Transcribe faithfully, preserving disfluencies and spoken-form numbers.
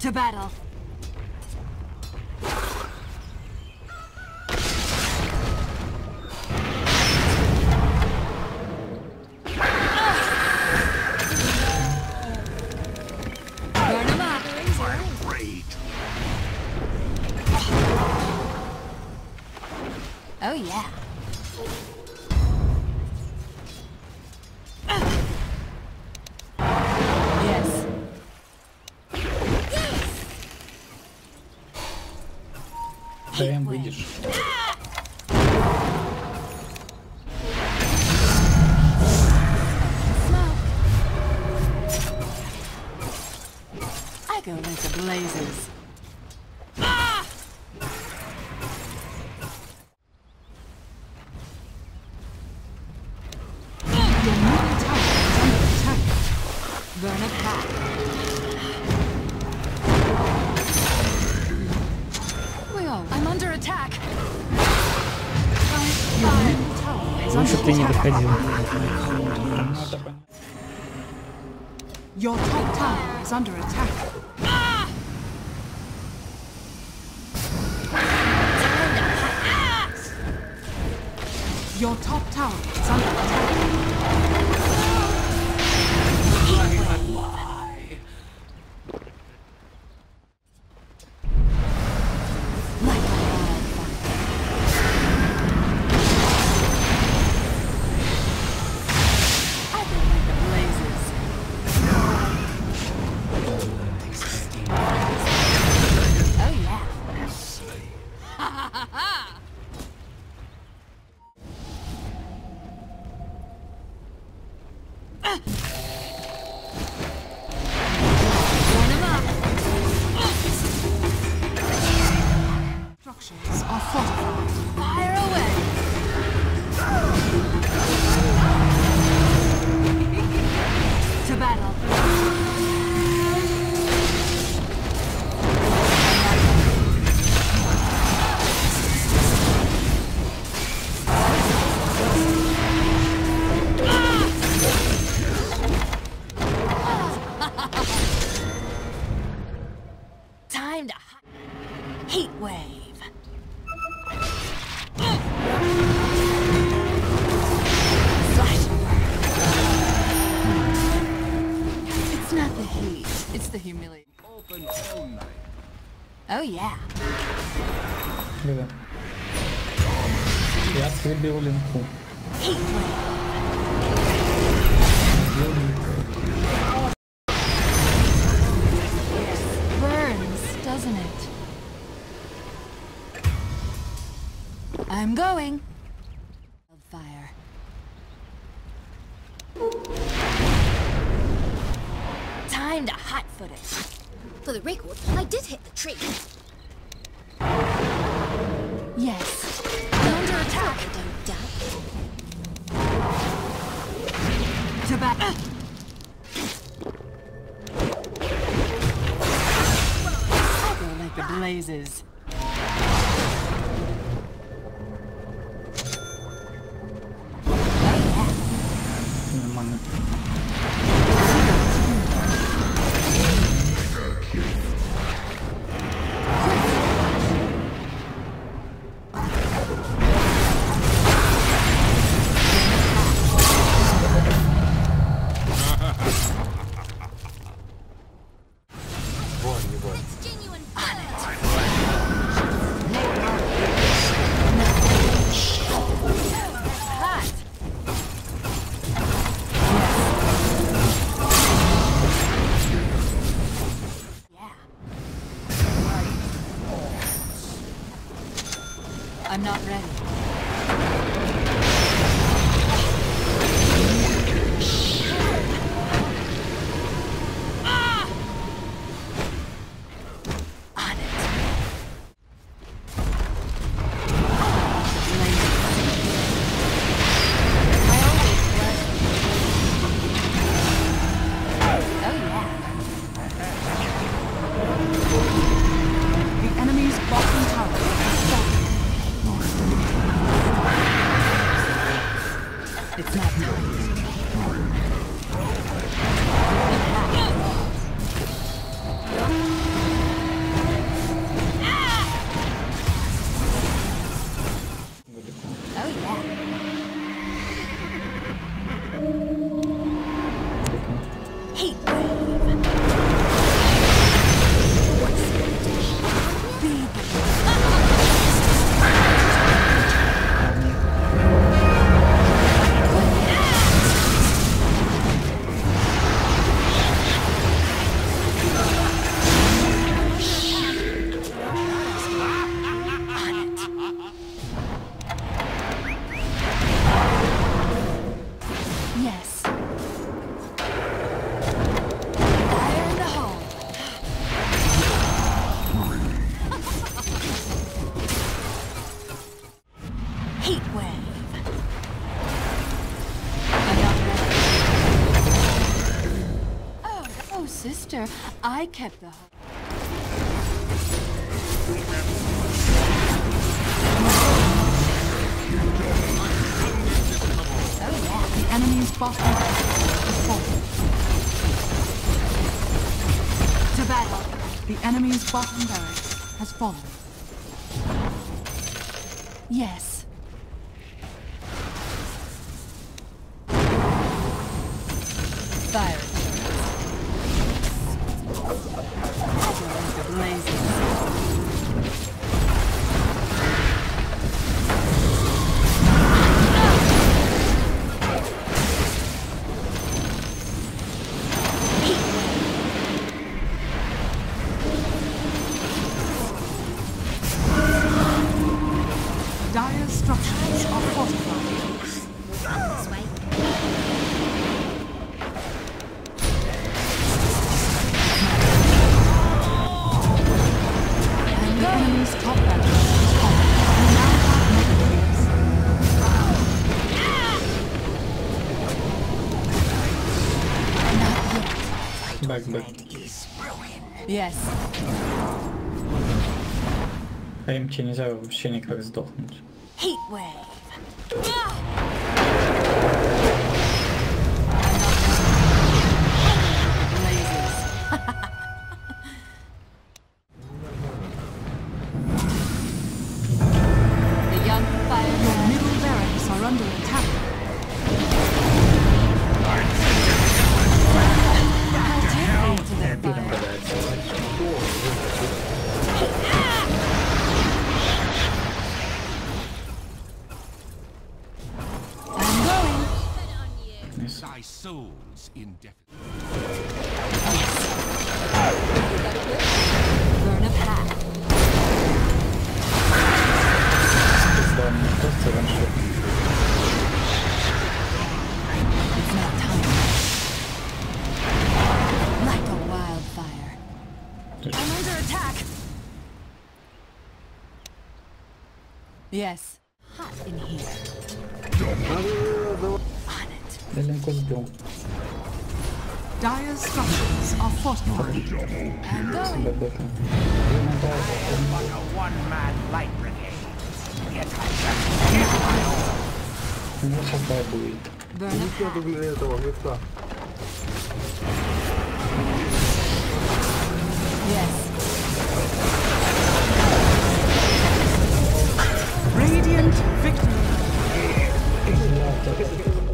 To battle. Burn them up. Oh yeah. Yes. Прям выйдешь. I go like the blazes. Your middle tower is under attack. Burn it hot. We all. I'm under attack. Your middle tower is Лучше under ты не attack. доходил. Your top tower is under attack. Your top tower is under attack. Structures are fortified. Fire away! To battle. Time to heat wave. Flash burn. It's not the heat, it's the humiliation. Open all night. Oh yeah. Ребят. Я открыл линку. Heat wave. Doesn't it? I'm going. Fire. Time to hot-foot it. For the record, I did hit the tree. Yes. I'm under attack. I don't doubt. To bat. Like the blazes. Нормально. sister. I kept the. The enemy's bottom has fallen. To battle. The enemy's bottom barracks has fallen. Yes. Fire. The blazes. Dire structures are fortified. This way. And the enemy's top barracks is fallen. We now have mega waves. Back, back. Yes. А им тебе нельзя вообще никак сдохнуть. Heat wave. Blazes. The young fire. Your middle barracks are under attack. I'll take you to the fire. Thy soul's indefinite. Burn a path. Да, мне кажется, раньше. It's not time. Like a wildfire. I'm under attack. Yes. Hot in here. On it. Я легко сбил. Dire structures are fortified. And going. Себя Дота. One-man light brigade. У него сейчас бай будет. Burn a path. Для этого места. Yes. Radiant victory. Да,